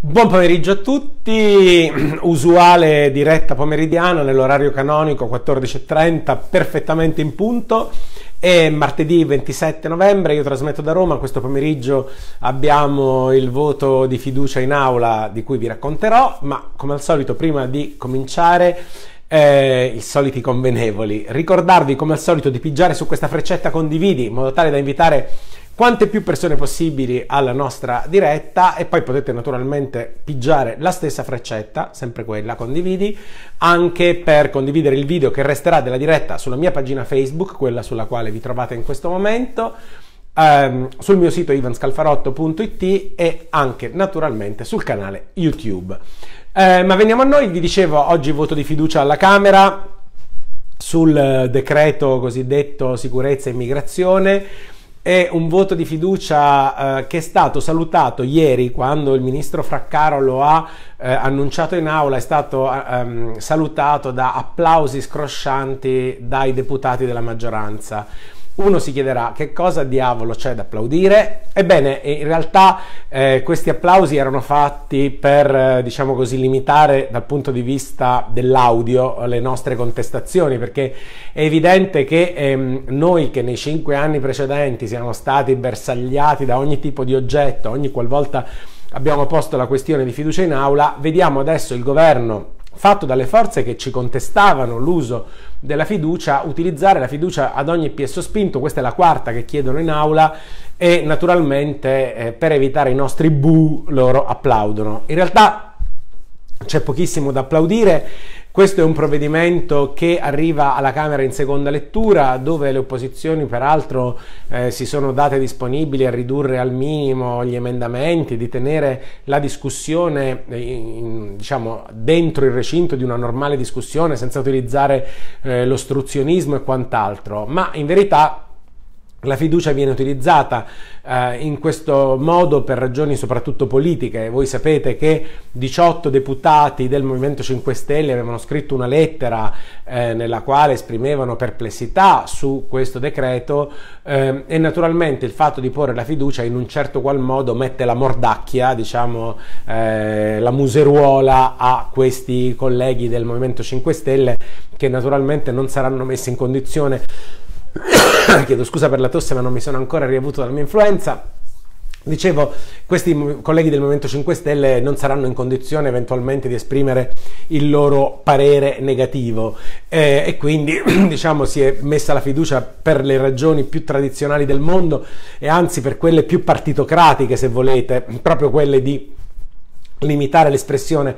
Buon pomeriggio a tutti, usuale diretta pomeridiana nell'orario canonico 14:30, perfettamente in punto. È martedì 27 novembre, io trasmetto da Roma. Questo pomeriggio abbiamo il voto di fiducia in aula di cui vi racconterò, ma come al solito prima di cominciare i soliti convenevoli, ricordarvi come al solito di pigiare su questa freccetta condividi in modo tale da invitare quante più persone possibili alla nostra diretta, e poi potete naturalmente pigiare la stessa freccetta, sempre quella condividi, anche per condividere il video che resterà della diretta sulla mia pagina Facebook, quella sulla quale vi trovate in questo momento, sul mio sito ivanscalfarotto.it e anche naturalmente sul canale YouTube. Ma veniamo a noi. Vi dicevo, oggi voto di fiducia alla Camera sul decreto cosiddetto sicurezza e immigrazione. È un voto di fiducia che è stato salutato ieri, quando il ministro Fraccaro lo ha annunciato in aula. È stato salutato da applausi scroscianti dai deputati della maggioranza. Uno si chiederà: che cosa diavolo c'è da applaudire? Ebbene, in realtà questi applausi erano fatti per, diciamo così, limitare dal punto di vista dell'audio le nostre contestazioni, perché è evidente che noi, che nei 5 anni precedenti siamo stati bersagliati da ogni tipo di oggetto, ogni qualvolta abbiamo posto la questione di fiducia in aula, vediamo adesso il governo fatto dalle forze che ci contestavano l'uso della fiducia, utilizzare la fiducia ad ogni piè sospinto. Questa è la quarta che chiedono in aula e naturalmente per evitare i nostri bu loro applaudono. In realtà c'è pochissimo da applaudire. Questo è un provvedimento che arriva alla Camera in seconda lettura, dove le opposizioni peraltro si sono date disponibili a ridurre al minimo gli emendamenti, di tenere la discussione diciamo dentro il recinto di una normale discussione senza utilizzare l'ostruzionismo e quant'altro. Ma in verità la fiducia viene utilizzata in questo modo per ragioni soprattutto politiche. Voi sapete che 18 deputati del Movimento 5 Stelle avevano scritto una lettera nella quale esprimevano perplessità su questo decreto, e naturalmente il fatto di porre la fiducia in un certo qual modo mette la mordacchia, diciamo la museruola a questi colleghi del Movimento 5 Stelle, che naturalmente non saranno messi in condizione chiedo scusa per la tosse, ma non mi sono ancora riavuto dalla mia influenza. Dicevo, questi colleghi del Movimento 5 Stelle non saranno in condizione eventualmente di esprimere il loro parere negativo, e quindi diciamo si è messa la fiducia per le ragioni più tradizionali del mondo, e anzi per quelle più partitocratiche, se volete, proprio quelle di limitare l'espressione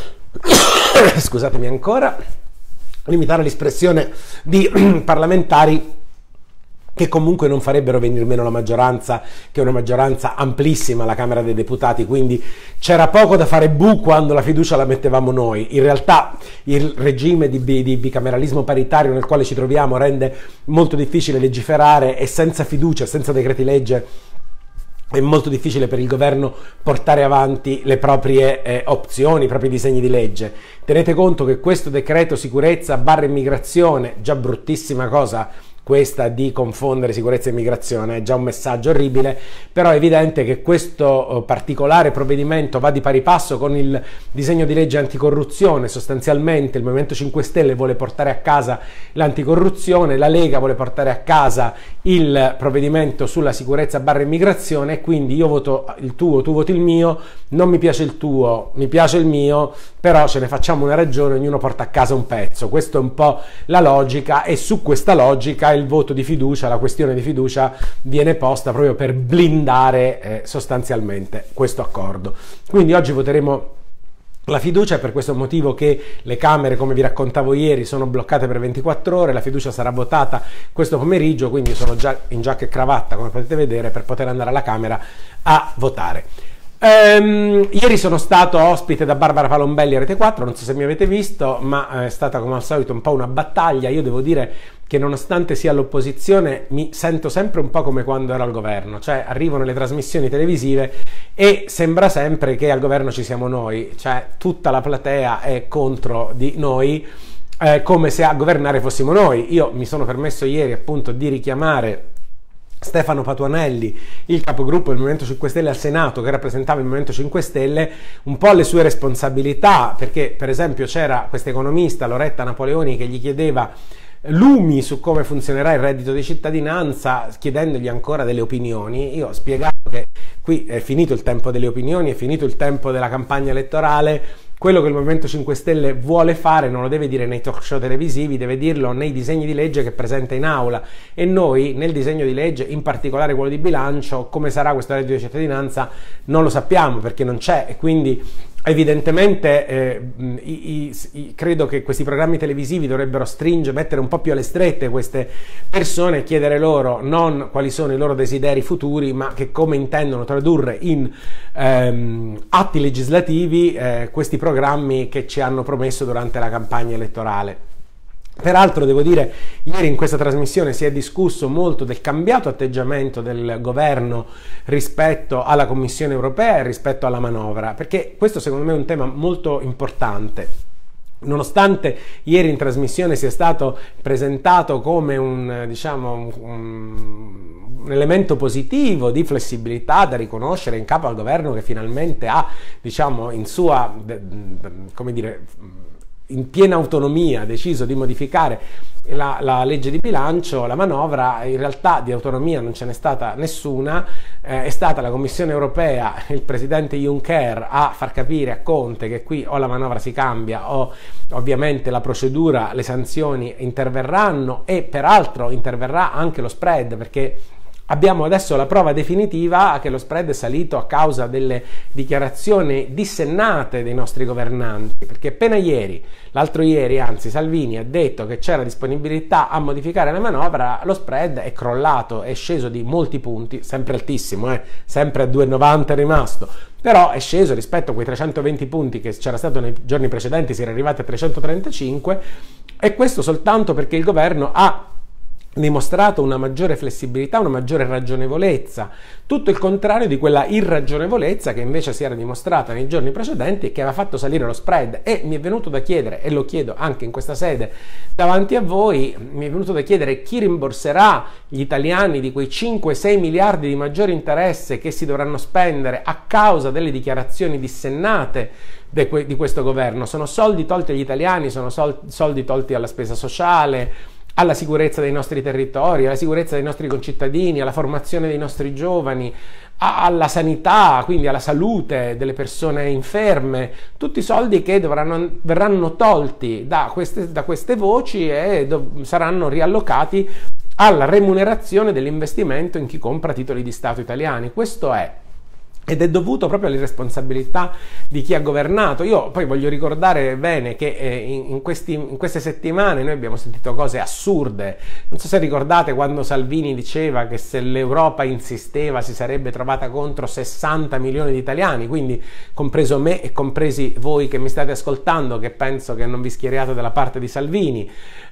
scusatemi ancora, limitare l'espressione di parlamentari che comunque non farebbero venir meno la maggioranza, che è una maggioranza amplissima alla Camera dei Deputati. Quindi c'era poco da fare bu quando la fiducia la mettevamo noi. In realtà il regime di bicameralismo paritario nel quale ci troviamo rende molto difficile legiferare, e senza fiducia, senza decreti legge, è molto difficile per il governo portare avanti le proprie opzioni, i propri disegni di legge. Tenete conto che questo decreto sicurezza / immigrazione, già bruttissima cosa questa di confondere sicurezza e immigrazione, è già un messaggio orribile, però è evidente che questo particolare provvedimento va di pari passo con il disegno di legge anticorruzione. Sostanzialmente il Movimento 5 Stelle vuole portare a casa l'anticorruzione, la Lega vuole portare a casa il provvedimento sulla sicurezza / immigrazione, e quindi io voto il tuo, tu voti il mio. Non mi piace il tuo, mi piace il mio, però ce ne facciamo una ragione, ognuno porta a casa un pezzo. Questa è un po' la logica, e su questa logica il voto di fiducia, la questione di fiducia viene posta proprio per blindare sostanzialmente questo accordo. Quindi oggi voteremo la fiducia. È per questo motivo che le Camere, come vi raccontavo ieri, sono bloccate per 24 ore. La fiducia sarà votata questo pomeriggio, quindi sono già in giacca e cravatta, come potete vedere, per poter andare alla Camera a votare. Ieri sono stato ospite da Barbara Palombelli a Rete 4, non so se mi avete visto, ma è stata come al solito un po' una battaglia. Io devo dire che nonostante sia all'opposizione mi sento sempre un po' come quando ero al governo, cioè arrivano le trasmissioni televisive e sembra sempre che al governo ci siamo noi, cioè tutta la platea è contro di noi, come se a governare fossimo noi. Io mi sono permesso ieri appunto di richiamare Stefano Patuanelli, il capogruppo del Movimento 5 Stelle al Senato, che rappresentava il Movimento 5 Stelle, un po' le sue responsabilità, perché per esempio c'era questa economista Loretta Napoleoni che gli chiedeva lumi su come funzionerà il reddito di cittadinanza, chiedendogli ancora delle opinioni. Io ho spiegato che qui è finito il tempo delle opinioni, è finito il tempo della campagna elettorale. Quello che il Movimento 5 Stelle vuole fare non lo deve dire nei talk show televisivi, deve dirlo nei disegni di legge che presenta in aula, e noi nel disegno di legge, in particolare quello di bilancio, come sarà questo reddito di cittadinanza non lo sappiamo perché non c'è, e quindi evidentemente credo che questi programmi televisivi dovrebbero mettere un po' più alle strette queste persone e chiedere loro non quali sono i loro desideri futuri, ma che come intendono tradurre in atti legislativi questi programmi che ci hanno promesso durante la campagna elettorale. Peraltro devo dire, ieri in questa trasmissione si è discusso molto del cambiato atteggiamento del governo rispetto alla Commissione europea e rispetto alla manovra, perché questo secondo me è un tema molto importante. Nonostante ieri in trasmissione sia stato presentato come un elemento positivo di flessibilità da riconoscere in capo al governo, che finalmente ha, in piena autonomia deciso di modificare la legge di bilancio, la manovra, in realtà di autonomia non ce n'è stata nessuna, è stata la Commissione europea, il presidente Juncker a far capire a Conte che qui o la manovra si cambia o ovviamente la procedura, le sanzioni interverranno, e peraltro interverrà anche lo spread, perché abbiamo adesso la prova definitiva che lo spread è salito a causa delle dichiarazioni dissennate dei nostri governanti, perché appena l'altro ieri anzi, Salvini ha detto che c'era disponibilità a modificare la manovra, lo spread è crollato, è sceso di molti punti, sempre altissimo, sempre a 2,90 è rimasto, però è sceso rispetto a quei 320 punti che c'era stato nei giorni precedenti, si era arrivati a 335, e questo soltanto perché il governo ha dimostrato una maggiore flessibilità, una maggiore ragionevolezza, tutto il contrario di quella irragionevolezza che invece si era dimostrata nei giorni precedenti e che aveva fatto salire lo spread. E mi è venuto da chiedere, e lo chiedo anche in questa sede davanti a voi, mi è venuto da chiedere chi rimborserà gli italiani di quei 5-6 miliardi di maggiore interesse che si dovranno spendere a causa delle dichiarazioni dissennate di questo governo. Sono soldi tolti agli italiani, sono soldi tolti alla spesa sociale, alla sicurezza dei nostri territori, alla sicurezza dei nostri concittadini, alla formazione dei nostri giovani, alla sanità, quindi alla salute delle persone inferme, tutti soldi che verranno tolti da queste voci e saranno riallocati alla remunerazione dell'investimento in chi compra titoli di Stato italiani. Questo è. Ed è dovuto proprio all'irresponsabilità di chi ha governato. Io poi voglio ricordare bene che in queste settimane noi abbiamo sentito cose assurde. Non so se ricordate quando Salvini diceva che se l'Europa insisteva si sarebbe trovata contro 60 milioni di italiani, quindi compreso me e compresi voi che mi state ascoltando, che penso che non vi schieriate dalla parte di Salvini.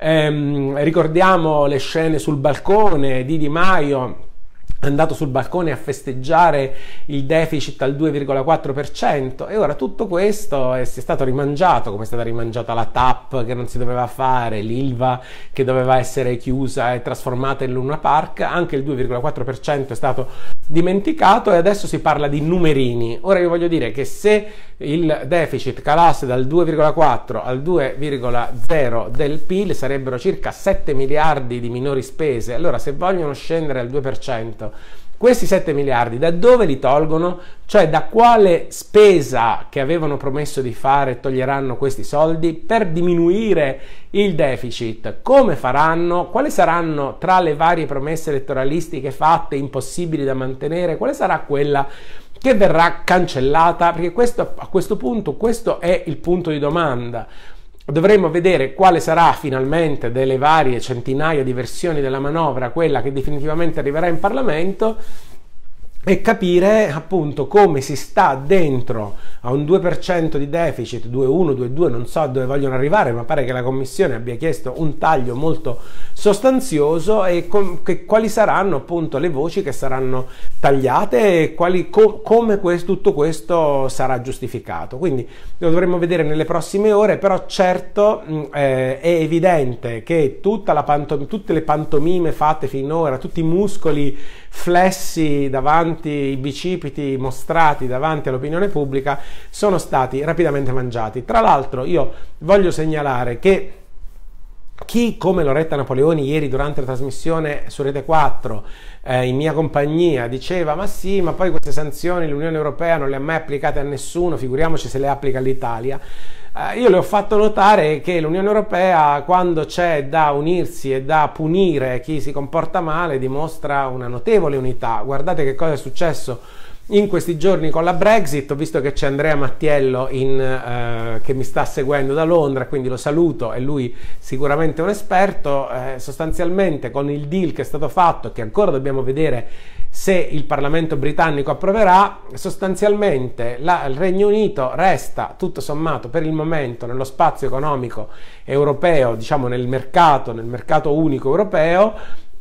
Ricordiamo le scene sul balcone di Di Maio, è andato sul balcone a festeggiare il deficit al 2,4%, e ora tutto questo è stato rimangiato, come è stata rimangiata la TAP che non si doveva fare, l'ILVA che doveva essere chiusa e trasformata in Luna Park, anche il 2,4% è stato dimenticato e adesso si parla di numerini. Ora io voglio dire che se il deficit calasse dal 2,4 al 2,0 del PIL sarebbero circa 7 miliardi di minori spese. Allora, se vogliono scendere al 2%, questi 7 miliardi da dove li tolgono? Cioè, da quale spesa che avevano promesso di fare toglieranno questi soldi per diminuire il deficit? Come faranno? Quali saranno tra le varie promesse elettoralistiche fatte impossibili da mantenere? Quale sarà quella che verrà cancellata? Perché a questo punto questo è il punto di domanda. Dovremo vedere quale sarà finalmente delle varie centinaia di versioni della manovra quella che definitivamente arriverà in Parlamento, e capire appunto come si sta dentro a un 2% di deficit, 2,1, 2,2, non so dove vogliono arrivare, ma pare che la Commissione abbia chiesto un taglio molto sostanzioso, e quali saranno appunto le voci che saranno tagliate e come tutto questo sarà giustificato. Quindi lo dovremo vedere nelle prossime ore, però certo è evidente che tutte le pantomime fatte finora, tutti i muscoli flessi davanti, i bicipiti mostrati davanti all'opinione pubblica, sono stati rapidamente mangiati. Tra l'altro io voglio segnalare che chi come Loretta Napoleoni ieri durante la trasmissione su Rete 4 in mia compagnia diceva ma sì, ma poi queste sanzioni l'Unione Europea non le ha mai applicate a nessuno, figuriamoci se le applica all'Italia. Io le ho fatto notare che l'Unione Europea, quando c'è da unirsi e da punire chi si comporta male, dimostra una notevole unità. Guardate che cosa è successo in questi giorni con la Brexit. Ho visto che c'è Andrea Mattiello che mi sta seguendo da Londra, quindi lo saluto, e lui sicuramente è un esperto. Sostanzialmente con il deal che è stato fatto, che ancora dobbiamo vedere se il Parlamento britannico approverà, sostanzialmente il Regno Unito resta tutto sommato per il momento nello spazio economico europeo, diciamo nel mercato unico europeo,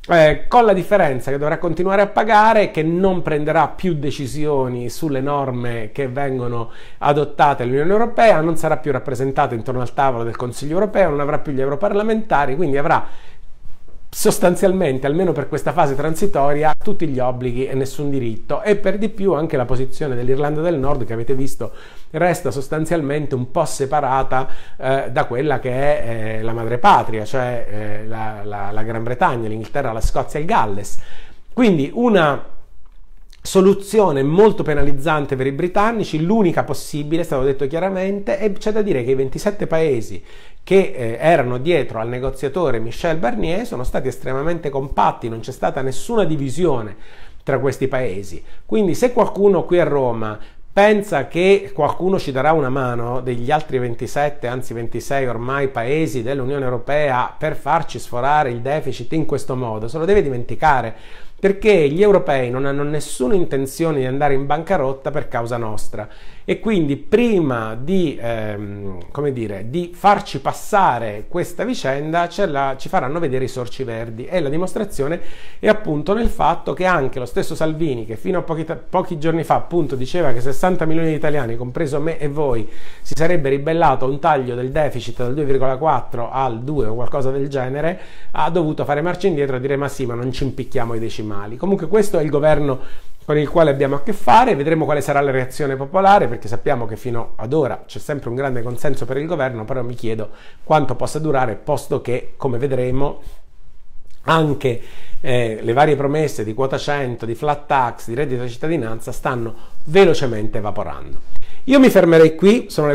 con la differenza che dovrà continuare a pagare, che non prenderà più decisioni sulle norme che vengono adottate all'Unione Europea, non sarà più rappresentato intorno al tavolo del Consiglio Europeo, non avrà più gli europarlamentari, quindi avrà sostanzialmente, almeno per questa fase transitoria, tutti gli obblighi e nessun diritto, e per di più anche la posizione dell'Irlanda del Nord, che avete visto resta sostanzialmente un po' separata da quella che è la madrepatria, cioè la Gran Bretagna, l'Inghilterra, la Scozia e il Galles. Quindi una soluzione molto penalizzante per i britannici, l'unica possibile, è stato detto chiaramente, e c'è da dire che i 27 paesi che erano dietro al negoziatore Michel Barnier sono stati estremamente compatti, non c'è stata nessuna divisione tra questi paesi. Quindi se qualcuno qui a Roma pensa che qualcuno ci darà una mano degli altri 27, anzi 26 ormai paesi dell'Unione Europea per farci sforare il deficit in questo modo, se lo deve dimenticare, perché gli europei non hanno nessuna intenzione di andare in bancarotta per causa nostra, e quindi prima di, come dire, di farci passare questa vicenda ci faranno vedere i sorci verdi, e la dimostrazione è appunto nel fatto che anche lo stesso Salvini, che fino a pochi giorni fa appunto diceva che 60 milioni di italiani, compreso me e voi, si sarebbe ribellato a un taglio del deficit dal 2,4 al 2 o qualcosa del genere, ha dovuto fare marcia indietro e dire ma sì, ma non ci impicchiamo i decimali. Comunque questo è il governo con il quale abbiamo a che fare, vedremo quale sarà la reazione popolare, perché sappiamo che fino ad ora c'è sempre un grande consenso per il governo, però mi chiedo quanto possa durare, posto che, come vedremo, anche le varie promesse di quota 100, di flat tax, di reddito di cittadinanza stanno velocemente evaporando. Io mi fermerei qui, sono le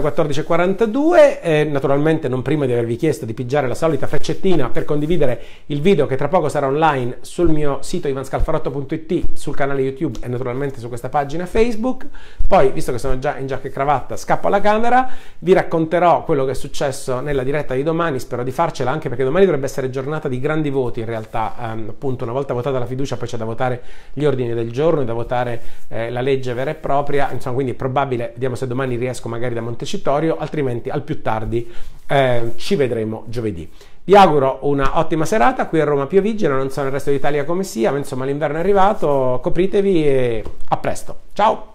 14:42, naturalmente non prima di avervi chiesto di pigiare la solita freccettina per condividere il video che tra poco sarà online sul mio sito ivanscalfarotto.it, sul canale YouTube e naturalmente su questa pagina Facebook. Poi, visto che sono già in giacca e cravatta, scappo alla camera, vi racconterò quello che è successo nella diretta di domani, spero di farcela, anche perché domani dovrebbe essere giornata di grandi voti in realtà, appunto una volta votata la fiducia poi c'è da votare gli ordini del giorno, da votare la legge vera e propria, insomma, quindi è probabile, vediamo se domani riesco magari da Montecitorio, altrimenti al più tardi ci vedremo giovedì. Vi auguro una ottima serata, qui a Roma pioviggia, non so nel resto d'Italia come sia, ma insomma l'inverno è arrivato, copritevi e a presto, ciao!